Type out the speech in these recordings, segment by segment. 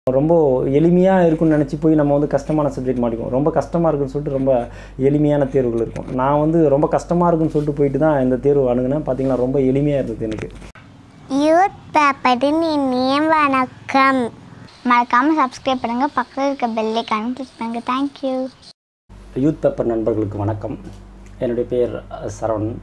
ரொம்ப எளிமையா இருக்கும்னு நினைச்சு போய் நம்ம வந்து கஷ்டமான சப்ஜெக்ட் மாட்டிக்குவோம். ரொம்ப கஷ்டமா இருக்குன்னு சொல்லிட்டு ரொம்ப எளிமையான தேர்வுகள் இருக்கும். நான் வந்து ரொம்ப கஷ்டமா இருக்குன்னு சொல்லிட்டு போயிட்டு தான் இந்த தேர்வு அணுகுனேன். பார்த்தீங்கன்னா ரொம்ப எளிமையா இருந்தது எனக்கு. யூத் பேப்பரின் இனிய வணக்கம். மறக்காமல் சப்ஸ்கிரைப் பண்ணுங்கள், பக்கத்தில் இருக்க பெல் ஐகானை கிளிக் பண்ணுங்கள். தேங்க்யூ. யூத் பேப்பர் நண்பர்களுக்கு வணக்கம். என்னுடைய பெயர் சரவணன்.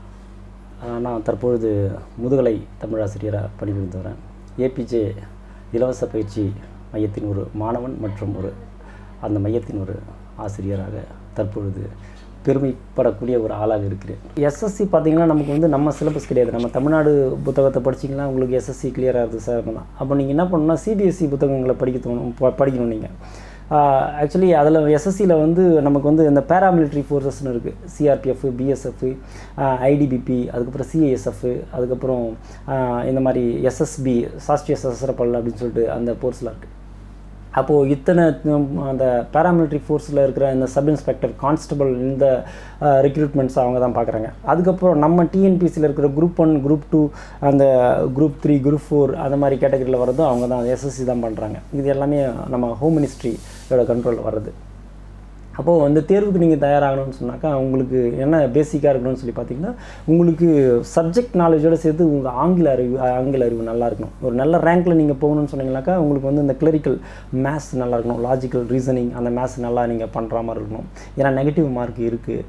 நான் தற்பொழுது முதுகலை தமிழாசிரியராக பணிபுரிந்து வரேன். ஏபிஜே இலவச பயிற்சி மையத்தின் ஒரு மாணவன் மற்றும் அந்த மையத்தின் ஒரு ஆசிரியராக தற்பொழுது பெருமைப்படக்கூடிய ஒரு ஆளாக இருக்கிறேன். எஸ்எஸ்சி பார்த்திங்கன்னா நமக்கு வந்து நம்ம சிலபஸ் கிடையாது. நம்ம தமிழ்நாடு புத்தகத்தை படிச்சிங்கன்னா உங்களுக்கு எஸ்எஸ்சி கிளியராக இருக்குது சார் தான். அப்போ நீங்கள் என்ன பண்ணணும்னா சிபிஎஸ்சி புத்தகங்களை படிக்கணும் நீங்கள். ஆக்சுவலி அதில் எஸ்எஸ்சியில் வந்து நமக்கு வந்து இந்த பேராமிலிட்ரி ஃபோர்ஸஸ்னு இருக்குது. சிஆர்பிஎஃப், பிஎஸ்எஃப், ஐடிபிபி, அதுக்கப்புறம் சிஐஎஸ்எஃப், அதுக்கப்புறம் இந்த மாதிரி எஸ்எஸ்பி, சாஸ்திரிய சசஸ்திர படை அப்படின்னு சொல்லிட்டு அந்த போர்ஸ்லாம் இருக்குது. அப்போது இத்தனை அந்த பேராமிலிட்ரி ஃபோர்ஸில் இருக்கிற இந்த சப் இன்ஸ்பெக்டர், கான்ஸ்டபிள், இந்த ரெக்ரூட்மெண்ட்ஸ் அவங்க தான் பார்க்குறாங்க. அதுக்கப்புறம் நம்ம டிஎன்பிசியில் இருக்கிற குரூப் 1, குரூப் 2, அந்த குரூப் 3, குரூப் 4 அந்த மாதிரி கேட்டகரியில் வர்றதும் அவங்க தான் எஸ்எஸ்சி தான் பண்ணுறாங்க. இது எல்லாமே நம்ம ஹோம் மினிஸ்ட்ரியோட கண்ட்ரோலில் வர்றது. அப்போது அந்த தேர்வுக்கு நீங்கள் தயாராகணும்னு சொன்னாக்கா உங்களுக்கு என்ன பேசிக்காக இருக்கணும்னு சொல்லி பார்த்தீங்கன்னா, உங்களுக்கு சப்ஜெக்ட் நாலேஜோடு சேர்த்து உங்கள் ஆங்கில அறிவு நல்லா இருக்கணும். ஒரு நல்ல ரேங்க்கில் நீங்கள் போகணும்னு சொன்னீங்கன்னாக்கா உங்களுக்கு வந்து இந்த கிளரிக்கல் மேத்ஸ் நல்லா இருக்கணும், லாஜிக்கல் ரீசனிங் அந்த மேத்ஸ் நல்லா நீங்கள் பண்ணுற மாதிரி இருக்கணும். ஏன்னா நெகட்டிவ் மார்க் இருக்குது.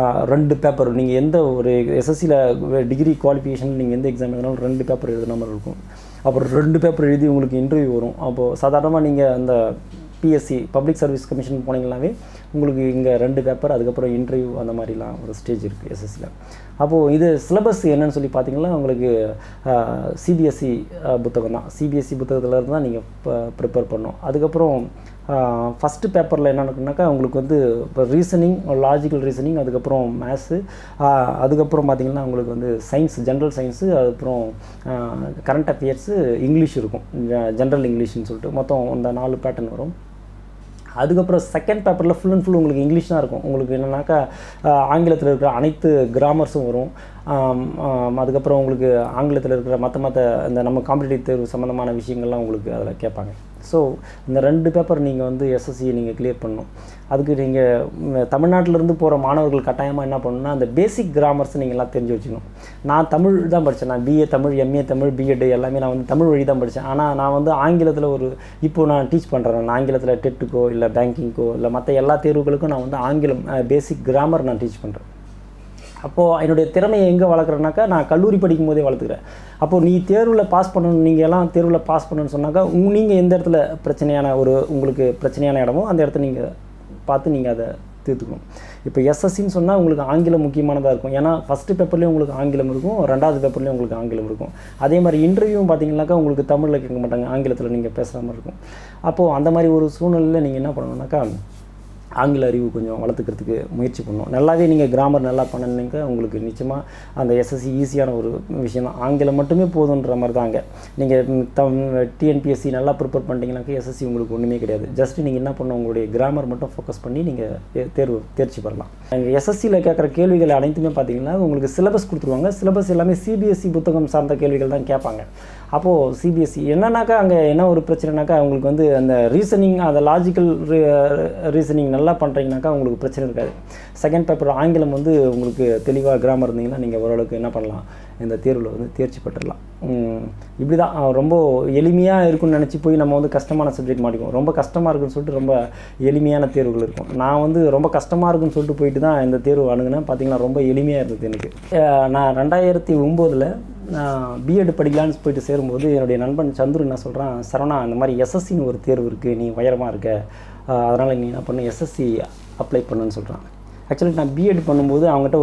2 பேப்பர் நீங்கள் எந்த ஒரு எஸ்எஸ்சியில் டிகிரி குவாலிஃபிகேஷன் நீங்கள் எந்த எக்ஸாம் எழுதினாலும் 2 பேப்பர் எழுதுன மாதிரி இருக்கும். அப்புறம் 2 பேப்பர் எழுதி உங்களுக்கு இன்டர்வியூ வரும். அப்போது சாதாரணமாக நீங்கள் அந்த பிஎஸ்சி பப்ளிக் சர்வீஸ் கமிஷன் போனீங்கன்னாவே உங்களுக்கு இங்கே 2 பேப்பர், அதுக்கப்புறம் இன்டர்வியூ அந்த மாதிரிலாம் ஒரு ஸ்டேஜ் இருக்குது எஸ்எஸ்சியில். அப்போது இது சிலபஸ் என்னன்னு சொல்லி பார்த்தீங்கன்னா உங்களுக்கு சிபிஎஸ்சி புத்தகம் தான். சிபிஎஸ்சி புத்தகத்தில் இருந்து தான் நீங்கள் ப்ரிப்பேர் பண்ணணும். அதுக்கப்புறம் ஃபஸ்ட்டு பேப்பரில் என்ன இருக்குனாக்கா உங்களுக்கு வந்து இப்போ ரீசனிங், லாஜிக்கல் ரீசனிங், அதுக்கப்புறம் மேத்ஸு, அதுக்கப்புறம் பார்த்திங்கன்னா உங்களுக்கு வந்து சயின்ஸ், ஜென்ரல் சயின்ஸு, அதுக்கப்புறம் கரண்ட் அஃபேர்ஸு, இங்கிலீஷ் இருக்கும், ஜென்ரல் இங்கிலீஷ்னு சொல்லிட்டு மொத்தம் இந்த 4 பேட்டர்ன் வரும். அதுக்கப்புறம் செகண்ட் பேப்பரில் ஃபுல் அண்ட் ஃபுல் உங்களுக்கு இங்கிலீஷ் தான் இருக்கும். உங்களுக்கு என்னென்னாக்கா ஆங்கிலத்தில் இருக்கிற அனைத்து கிராமர்ஸும் வரும். அதுக்கப்புறம் உங்களுக்கு ஆங்கிலத்தில் இருக்கிற மற்ற இந்த நம்ம காம்படிட்டிவ் தேர்வு சம்மந்தமான விஷயங்கள்லாம் உங்களுக்கு அதில் கேட்பாங்க. ஸோ இந்த 2 பேப்பர் நீங்கள் வந்து எஸ்எஸ்சியை நீங்கள் கிளியர் பண்ணணும். அதுக்கு நீங்கள் தமிழ்நாட்டிலேருந்து போகிற மாணவர்கள் கட்டாயமாக என்ன பண்ணணும்னா அந்த பேசிக் கிராமர்ஸ் நீங்கள் எல்லாம் தெரிஞ்சு வச்சுக்கணும். நான் தமிழ் தான் படித்தேன். நான் BA Tamil, MA Tamil, BEd எல்லாமே நான் வந்து தமிழ் வழி தான் படித்தேன். ஆனால் நான் வந்து ஆங்கிலத்தில் இப்போது நான் டீச் பண்ணுறேன். நான் ஆங்கிலத்தில் டெட்டுக்கோ இல்லை பேங்கிங்கோ இல்லை மற்ற எல்லா தேர்வுகளுக்கும் நான் வந்து ஆங்கிலம் பேசிக் கிராமர் நான் டீச் பண்ணுறேன். அப்போது என்னுடைய திறமையை எங்கே வளர்க்குறேன்னாக்கா நான் கல்லூரி படிக்கும் போதே வளர்த்துக்கிறேன். அப்போது நீ தேர்வில் பாஸ் பண்ணணும், நீங்கள் எல்லாம் தேர்வில் பாஸ் பண்ணணும்னு சொன்னாக்கா நீங்கள் எந்த இடத்துல உங்களுக்கு பிரச்சனையான இடமோ அந்த இடத்த நீங்கள் பார்த்து நீங்கள் அதை தீர்த்துக்கணும். இப்போ எஸ்எஸ்சின்னு சொன்னால் உங்களுக்கு ஆங்கிலம் முக்கியமானதாக இருக்கும். ஏன்னா ஃபஸ்ட்டு பேப்பர்லேயும் உங்களுக்கு ஆங்கிலம் இருக்கும், 2வது பேப்பர்லேயும் உங்களுக்கு ஆங்கிலம் இருக்கும். அதே மாதிரி இன்டர்வியூவும் பார்த்தீங்கன்னாக்கா உங்களுக்கு தமிழில் கேட்க மாட்டாங்க, ஆங்கிலத்தில் நீங்கள் பேசுகிற மாதிரி இருக்கும். அப்போது அந்த மாதிரி ஒரு சூழ்நிலையில் நீங்கள் என்ன பண்ணணுன்னாக்கா ஆங்கில அறிவு கொஞ்சம் வளர்த்துக்கிறதுக்கு முயற்சி பண்ணணும். நல்லாவே நீங்கள் கிராமர் நல்லா பண்ணினீங்க உங்களுக்கு நிச்சயமாக அந்த எஸ்எஸ்சி ஈஸியான ஒரு விஷயம் தான். ஆங்கிலம் மட்டுமே போதுன்ற மாதிரி தான். அங்கே நீங்கள் டிஎன்பிஎஸ்சி நல்லா ப்ரிப்பேர் பண்ணிட்டீங்கன்னாக்கா எஸ்எஸ்சி உங்களுக்கு ஒன்றுமே கிடையாது. ஜஸ்ட்டு நீங்கள் என்ன பண்ணணும், உங்களுடைய கிராமர் மட்டும் ஃபோக்கஸ் பண்ணி நீங்கள் தேர்ச்சி பெறலாம். எங்கள் எஸ்எஸ்சியில் கேட்குற கேள்விகள் அனைத்துமே பார்த்தீங்கன்னா உங்களுக்கு சிலபஸ் கொடுத்துருவாங்க. சிலபஸ் எல்லாமே சிபிஎஸ்சி புத்தகம் சார்ந்த கேள்விகள் தான் கேட்பாங்க. அப்போது சிபிஎஸ்சி என்னன்னாக்கா அங்கே என்ன ஒரு பிரச்சனைனாக்கா உங்களுக்கு வந்து அந்த ரீசனிங், அந்த லாஜிக்கல் ரீசனிங் நல்லா பண்ணுறீங்கனாக்கா உங்களுக்கு பிரச்சனை இருக்காது. செகண்ட் பேப்பர் ஆங்கிலம் வந்து உங்களுக்கு தெளிவாக கிராமர் இருந்தீங்கன்னா நீங்கள் ஓரளவுக்கு என்ன பண்ணலாம், இந்த தேர்வில் வந்து தேர்ச்சி பெற்றுடலாம். இப்படி தான் ரொம்ப எளிமையாக இருக்குன்னு நினச்சி போய் நம்ம வந்து கஷ்டமான சப்ஜெக்ட் மாட்டிக்குவோம். ரொம்ப கஷ்டமாக இருக்குன்னு சொல்லிட்டு ரொம்ப எளிமையான தேர்வுகள் இருக்கும். நான் வந்து ரொம்ப கஷ்டமாக இருக்குன்னு சொல்லிட்டு போயிட்டு தான் இந்த தேர்வு அணுகுனேன். பார்த்திங்கன்னா ரொம்ப எளிமையாக இருந்தது எனக்கு. நான் 2009 நான் பிஎட் படிக்கலான்னு போயிட்டு சேரும்போது என்னுடைய நண்பன் சந்துரு என்ன சொல்கிறான், சரவணா இந்த மாதிரி எஸ்எஸ்சின்னு ஒரு தேர்வு இருக்குது, நீ உயரமாக இருக்க, அதனால் நீ என்ன பண்ணு எஸ்எஸ்சி அப்ளை பண்ணுன்னு சொல்கிறான். ஆக்சுவலி நான் பிஎட் பண்ணும்போது அவங்ககிட்ட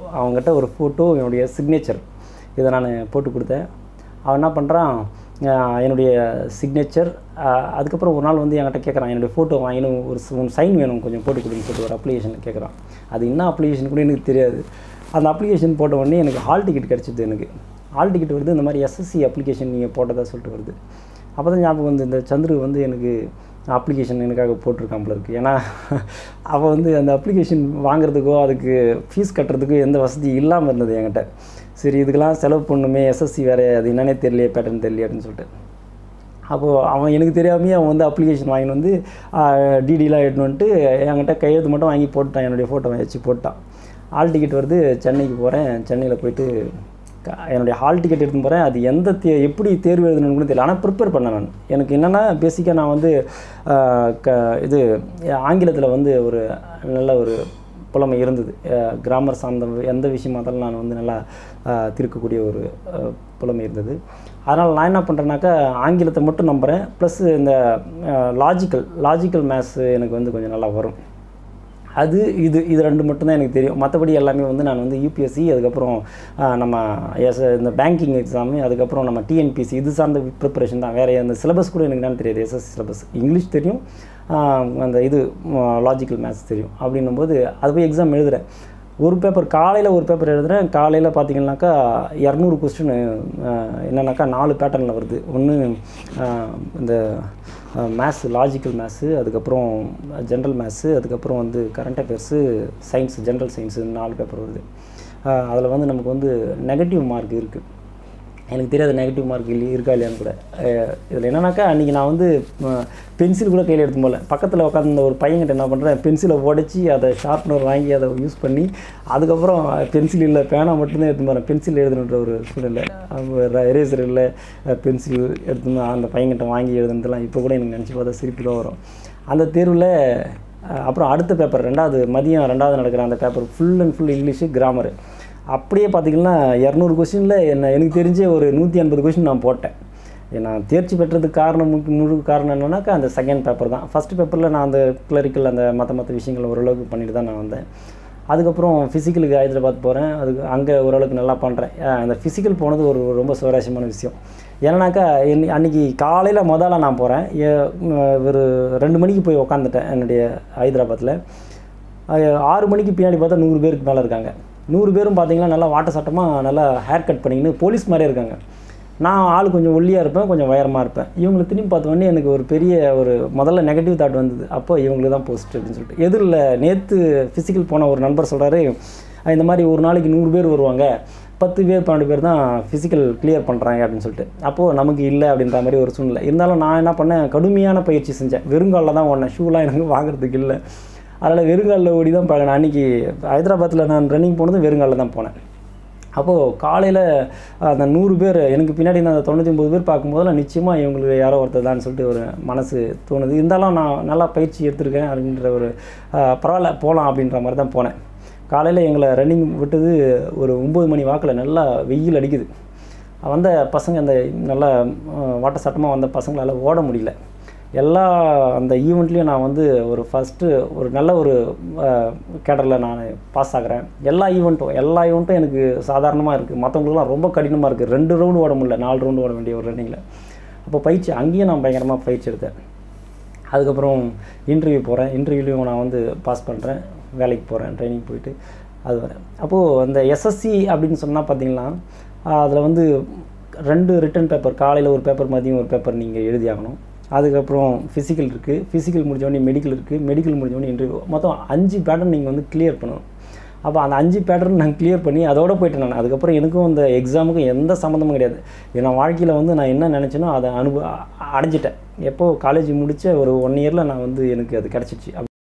ஒரு ஃபோட்டோ என்னுடைய சிக்னேச்சர் இதை நான் போட்டு கொடுத்தேன். அவன் என்ன பண்ணுறான், என்னுடைய சிக்னேச்சர், அதுக்கப்புறம் ஒரு நாள் வந்து என்கிட்ட கேட்குறான், என்னுடைய ஃபோட்டோ வாங்கினும் ஒரு சைன் வேணும் கொஞ்சம் போட்டு கொடுன்னு சொல்லிட்டு ஒரு அப்ளிகேஷன் கேட்குறான். அது என்ன அப்ளிகேஷன் கூட எனக்கு தெரியாது. அந்த அப்ளிகேஷன் போட்ட உடனே எனக்கு ஹால் டிக்கெட் கிடச்சிது. எனக்கு ஹால் டிக்கெட் வருது, இந்த மாதிரி எஸ்எஸ்சி அப்ளிகேஷன் நீங்கள் போட்டதாக சொல்லிட்டு வருது. அப்போ தான் ஞாபகம் வந்து இந்த சந்துரு வந்து எனக்கு அப்ளிகேஷன் எனக்காக போட்டிருக்கான் போல இருக்குது. ஏன்னா அப்போ வந்து அந்த அப்ளிகேஷன் வாங்குறதுக்கோ அதுக்கு ஃபீஸ் கட்டுறதுக்கோ எந்த வசதி இல்லாமல் இருந்தது என்கிட்ட. சரி இதுக்கெல்லாம் செலவு பண்ணுமே, எஸ்எஸ்சி வேறு, அது என்னன்னே தெரியலையே, பேட்டர்ன் தெரியலையே அப்படின்னு சொல்லிட்டு அப்போது அவன் எனக்கு தெரியாமையே அவன் வந்து அப்ளிகேஷன் வாங்கின்னு வந்து டிடிலாம் எடுத்துன்னு வந்துட்டு என்கிட்ட கையெழுத்து மட்டும் வாங்கி போட்டான், என்னுடைய ஃபோட்டோ வச்சு போட்டான். ஹால் டிக்கெட் வருது, சென்னைக்கு போகிறேன். சென்னையில் போயிட்டு என்னுடைய ஹால் டிக்கெட் எடுத்துன்னு போகிறேன். அது எந்த எப்படி தேர்வு எழுதணும்னு கூட தெரியல. ஆனால் ப்ரிப்பேர் பண்ணேன் நான். எனக்கு என்னென்னா பேசிக்காக நான் வந்து இது ஆங்கிலத்தில் வந்து ஒரு நல்ல ஒரு புலமை இருந்தது. கிராமர் சார்ந்த எந்த விஷயமா இருந்தாலும் நான் வந்து நல்லா தீர்க்கக்கூடிய ஒரு புலமை இருந்தது. அதனால் நான் என்ன பண்ணுறேன்னாக்கா ஆங்கிலத்தை மட்டும் நம்புகிறேன். ப்ளஸ் இந்த லாஜிக்கல் மேத்ஸ் எனக்கு வந்து கொஞ்சம் நல்லா வரும். இது ரெண்டு மட்டும்தான் எனக்கு தெரியும். மற்றபடி எல்லாமே வந்து நான் வந்து யூபிஎஸ்சி, அதுக்கப்புறம் நம்ம இந்த பேங்கிங் எக்ஸாமு, அதுக்கப்புறம் நம்ம டிஎன்பிசி இது சார்ந்த ப்ரிப்பரேஷன் தான். வேறு அந்த சிலபஸ் கூட எனக்கு என்னன்னு தெரியாது. எஸ்எஸ்சி சிலபஸ் இங்கிலீஷ் தெரியும், அந்த லாஜிக்கல் மேத்ஸ் தெரியும். அப்படின்னும்போது அது போய் எக்ஸாம் எழுதுகிறேன். ஒரு பேப்பர் காலையில் ஒரு பேப்பர் எழுதுகிறேன். காலையில் பார்த்திங்கனாக்கா 200 கொஸ்டின் என்னன்னாக்கா 4 பேட்டர்னில் வருது. ஒன்று இந்த மேத்ஸு, லாஜிக்கல் மேத்ஸு, அதுக்கப்புறம் ஜென்ரல் மேத்ஸு, அதுக்கப்புறம் வந்து current affairs, science, general science 4 paper வருது. அதில் வந்து நமக்கு வந்து நெகட்டிவ் மார்க் இருக்குது. எனக்கு தெரியாது நெகட்டிவ் மார்க் இருக்கா இல்லையான்னு கூட. இதில் என்னன்னாக்கா அன்றைக்கி நான் வந்து பென்சில் கூட கையில் எடுத்து போகல. பக்கத்தில் உட்காந்து ஒரு பையன்கிட்ட என்ன பண்ணுறேன், பென்சிலை உடச்சி அதை ஷார்ப்னர் வாங்கி அதை யூஸ் பண்ணி அதுக்கப்புறம் பென்சில் இல்லை பேனா மட்டும்தான் எடுத்து போகிறேன். பென்சில் எழுதுன்ற ஒரு சூழ்நிலை, எரேசர் இல்லை, பென்சில் எடுத்துன்னு அந்த பையன்கிட்ட வாங்கி எழுதுனதுலாம் இப்போ கூட எனக்கு நினச்சி பார்த்தா சிரிப்பு தான் வரும். அந்த தேர்வில் அப்புறம் அடுத்த பேப்பர் மதியம் 2வது நடக்கிற அந்த paper full and full English, grammar. அப்படியே பார்த்திங்கன்னா 200 கொஸ்டினில் எனக்கு தெரிஞ்ச ஒரு 180 கொஸ்டின் நான் போட்டேன். நான் தேர்ச்சி பெற்றதுக்கு முழு காரணம் என்னன்னாக்கா அந்த செகண்ட் பேப்பர் தான். ஃபஸ்ட்டு பேப்பரில் நான் அந்த கிளரிக்கல் அந்த மற்ற விஷயங்கள் ஓரளவுக்கு பண்ணிட்டு தான் நான் வந்தேன். அதுக்கப்புறம் ஃபிசிக்கலுக்கு ஹைதராபாத் போகிறேன். அங்கே ஓரளவுக்கு நல்லா பண்ணுறேன். அந்த ஃபிசிக்கல் போனது ஒரு ரொம்ப சுவாரஸ்யமான விஷயம். ஏன்னாக்கா அன்றைக்கி காலையில் முதல்ல நான் போகிறேன். ஒரு 2 மணிக்கு போய் உக்காந்துட்டேன் என்னுடைய ஹைதராபாத்தில். 6 மணிக்கு பின்னாடி பார்த்தா 100 பேருக்கு மேலே இருக்காங்க. 100 பேரும் பார்த்திங்கன்னா நல்லா வாட்ட சட்டமாக நல்லா ஹேர் கட் பண்ணிக்கின்னு போலீஸ் மாதிரியே இருக்காங்க. நான் ஆள் கொஞ்சம் ஒல்லியாக இருப்பேன், கொஞ்சம் உயரமாக இருப்பேன். இவங்களை திரும்பி பார்த்தோன்னே எனக்கு ஒரு பெரிய முதல்ல நெகட்டிவ் தாட் வந்தது. அப்போ இவங்களுக்கு தான் போஸ்ட் அப்படின்னு சொல்லிட்டு. எதிரில் நேற்று ஃபிசிக்கல் போன ஒரு நண்பர் சொல்கிறாரு, இந்த மாதிரி ஒரு நாளைக்கு 100 பேர் வருவாங்க, 10 பேர் 12 பேர் தான் ஃபிசிக்கல் கிளியர் பண்ணுறாங்க அப்படின்னு சொல்லிட்டு. அப்போது நமக்கு இல்லை அப்படின்ற மாதிரி ஒரு சூழ்நிலை இருந்தாலும் நான் என்ன பண்ணேன், கடுமையான பயிற்சி செஞ்சேன். வெறுங்காலில் தான் ஓடினேன். ஷூலாம் எனக்கு வாங்குறதுக்கு இல்லை. அதனால் வெறுங்காலில் ஓடி தான் பழகினேன். அன்றைக்கி ஹைதராபாத்தில் நான் ரன்னிங் போனது வெறுங்காலில் தான் போனேன். அப்போது காலையில் அந்த 100 பேர் எனக்கு பின்னாடி நான் 99 பேர் பார்க்கும்போதெல்லாம் நிச்சயமாக இவங்களுக்கு யாரோ ஒருத்தர் தான் சொல்லிட்டு ஒரு மனசு தோணுது. இருந்தாலும் நான் நல்லா பயிற்சி எடுத்திருக்கேன் அப்படின்ற ஒரு பரவாயில்ல போகலாம் அப்படின்ற மாதிரி தான் போனேன். காலையில் எங்களை ரன்னிங் விட்டது ஒரு 9 மணி வாக்கில் நல்லா வெயில் அடிக்குது. வந்த பசங்க அந்த நல்லா வாட்ட சட்டமாக வந்த பசங்களால் ஓட முடியல. அந்த ஈவெண்ட்லேயும் நான் வந்து ஒரு நல்ல ஒரு கேடரில் நான் பாஸ் ஆகிறேன். எல்லா ஈவெண்ட்டும் எனக்கு சாதாரணமாக இருக்குது. மற்றவங்களுக்குலாம் ரொம்ப கடினமாக இருக்குது. 2 ரவுண்டு ஓட முடியல, 4 ரவுண்டு ஓட வேண்டிய ஒரு ரன்னிங்கில். அப்போ பயிற்சி அங்கேயும் நான் பயங்கரமாக பயிற்சி எடுத்தேன். அதுக்கப்புறம் இன்டர்வியூ போகிறேன். இன்டர்வியூலையும் நான் வந்து பாஸ் பண்ணுறேன். வேலைக்கு போகிறேன், ட்ரைனிங் போயிட்டு அது வரேன். அப்போது அந்த எஸ்எஸ்சி அப்படின்னு சொன்னால் பார்த்திங்கன்னா அதில் வந்து 2 ரிட்டன் பேப்பர், காலையில் ஒரு பேப்பர், மதியம் ஒரு பேப்பர் நீங்கள் எழுதி ஆகணும். அதுக்கப்புறம் ஃபிசிக்கல் இருக்குது. ஃபிசிக்கல் முடிஞ்சோடனே மெடிக்கல் இருக்குது. மெடிக்கல் முடிஞ்சோடனே இன்டர்வியூ. மொத்தம் 5 பேட்டர்ன் நீங்கள் வந்து கிளியர் பண்ணணும். அப்போ அந்த 5 பேட்டர்ன் நான் கிளியர் பண்ணி அதோடு போய்ட்டேன் நான். அதுக்கப்புறம் எனக்கும் அந்த எக்ஸாமுக்கும் எந்த சம்மந்தமும் கிடையாது. என் வாழ்க்கையில் வந்து நான் என்ன நினச்சேனோ அதை அடைஞ்சிட்டேன். எப்போது காலேஜ் முடித்த ஒரு 1 இயரில் நான் வந்து எனக்கு அது கிடச்சிச்சு.